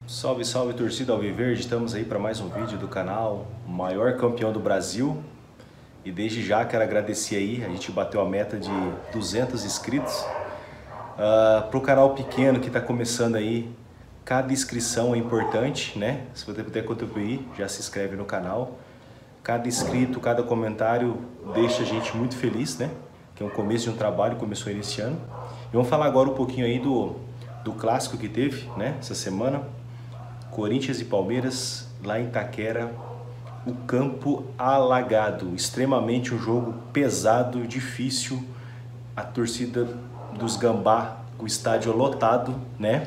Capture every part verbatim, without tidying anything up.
Salve, salve torcida Alviverde, estamos aí para mais um vídeo do canal, o maior campeão do Brasil. E desde já quero agradecer aí, a gente bateu a meta de duzentos inscritos. Uh, para o canal pequeno que está começando aí, cada inscrição é importante, né? Se você puder contribuir, já se inscreve no canal. Cada inscrito, cada comentário deixa a gente muito feliz, né? Que é um começo de um trabalho, começou esse ano. E vamos falar agora um pouquinho aí do, do clássico que teve, né? Essa semana. Corinthians e Palmeiras, lá em Itaquera, o campo alagado, extremamente um jogo pesado, difícil, a torcida dos Gambá, o estádio lotado, né?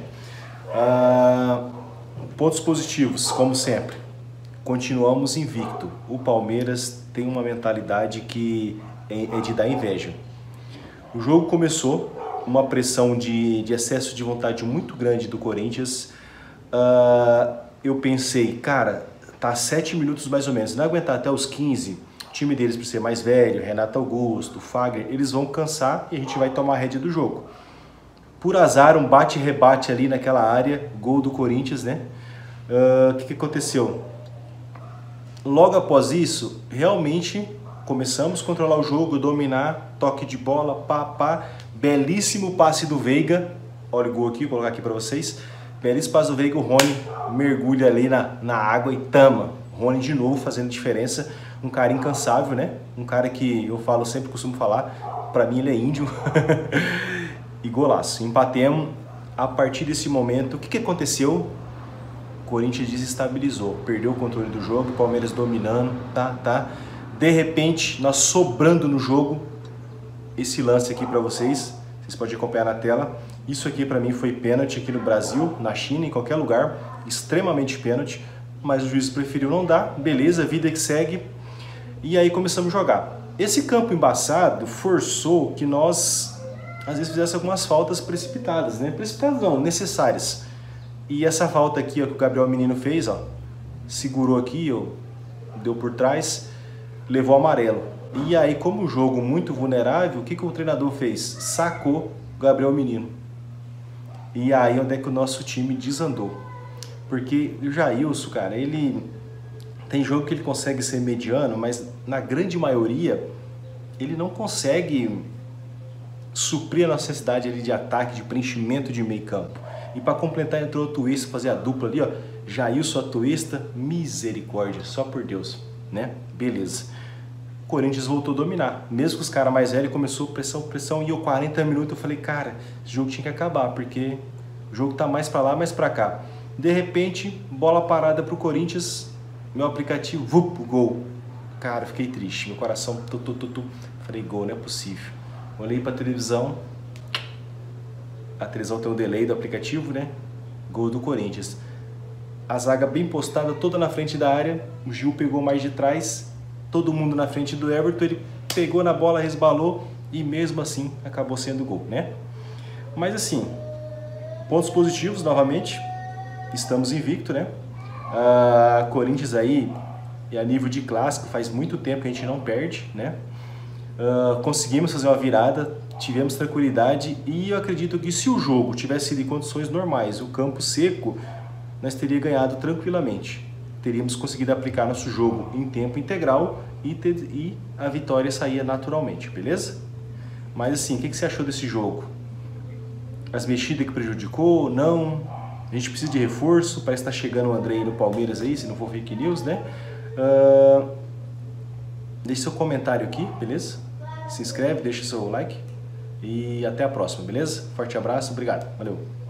Ah, pontos positivos, como sempre, continuamos invicto. O Palmeiras tem uma mentalidade que é de dar inveja. O jogo começou, uma pressão de, de excesso de vontade muito grande do Corinthians. Uh, eu pensei, cara, tá sete minutos mais ou menos, não aguentar até os quinze, o time deles por ser mais velho, Renato Augusto, Fagner, eles vão cansar e a gente vai tomar a rédea do jogo. Por azar, um bate e rebate ali naquela área, gol do Corinthians, né? O uh, que, que aconteceu? Logo após isso, realmente começamos a controlar o jogo, dominar, toque de bola, pá, pá, belíssimo passe do Veiga, olha o gol aqui, vou colocar aqui para vocês. Belíssimo passe do Veiga, o Rony mergulha ali na, na água e tama. Rony de novo fazendo diferença, um cara incansável, né? Um cara que eu falo, sempre costumo falar, pra mim ele é índio. E golaço, empatemos. A partir desse momento, o que, que aconteceu? O Corinthians desestabilizou, perdeu o controle do jogo, o Palmeiras dominando, tá, tá. De repente, nós sobrando no jogo, esse lance aqui pra vocês, vocês podem acompanhar na tela. Isso aqui para mim foi pênalti aqui no Brasil, na China, em qualquer lugar, extremamente pênalti, mas o juiz preferiu não dar, beleza, vida que segue, e aí começamos a jogar. Esse campo embaçado forçou que nós, às vezes, fizéssemos algumas faltas precipitadas, né? Precipitadas não, necessárias. E essa falta aqui, ó, que o Gabriel Menino fez, ó, segurou aqui, ó, deu por trás, levou amarelo. E aí, como o jogo muito vulnerável, o que, que o treinador fez? Sacou o Gabriel Menino. E aí onde é que o nosso time desandou. Porque o Jailson, cara, ele tem jogo que ele consegue ser mediano, mas na grande maioria ele não consegue suprir a necessidade ali de ataque, de preenchimento de meio campo. E para completar entrou o Twista, fazer a dupla ali, ó, Jailson, a Twista, misericórdia, só por Deus, né? Beleza. O Corinthians voltou a dominar, mesmo que os caras mais velhos começou pressão, pressão, e eu quarenta minutos eu falei, cara, esse jogo tinha que acabar, porque o jogo tá mais pra lá, mais pra cá. De repente, bola parada pro Corinthians, meu aplicativo, vup, gol. Cara, eu fiquei triste, meu coração, tu, tu, tu, tu. Falei, gol, não é possível. Olhei pra televisão, a televisão tem o delay do aplicativo, né? Gol do Corinthians. A zaga bem postada, toda na frente da área, o Gil pegou mais de trás, todo mundo na frente do Everton, ele pegou na bola, resbalou e mesmo assim acabou sendo gol, né? Mas assim, pontos positivos novamente, estamos invicto, né? Uh, Corinthians aí, a nível de clássico, faz muito tempo que a gente não perde, né? Uh, conseguimos fazer uma virada, tivemos tranquilidade e eu acredito que se o jogo tivesse sido em condições normais, o campo seco, nós teríamos ganhado tranquilamente. Teríamos conseguido aplicar nosso jogo em tempo integral e, ter, e a vitória saía naturalmente, beleza? Mas assim, o que, que você achou desse jogo? As mexidas que prejudicou? Não? A gente precisa de reforço, parece que tá chegando o Andrei no Palmeiras aí, se não for fake news, né? Uh, deixe seu comentário aqui, beleza? Se inscreve, deixa seu like e até a próxima, beleza? Forte abraço, obrigado, valeu!